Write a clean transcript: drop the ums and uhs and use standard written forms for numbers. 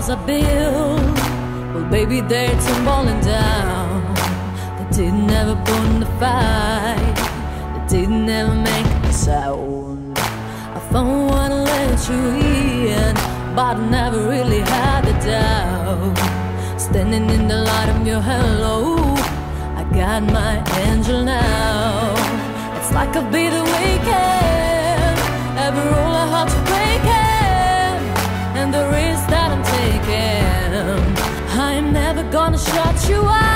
walls I built, well baby they're tumbling down. They didn't ever put in the fight, they didn't ever make a sound. I found one to let you in, but I never really had a doubt. Standing in the light of your halo, I got my angel now. It's like I've been the weekend, every rule I had to break it, and the risk that I'm taking, I'm never gonna shut you out.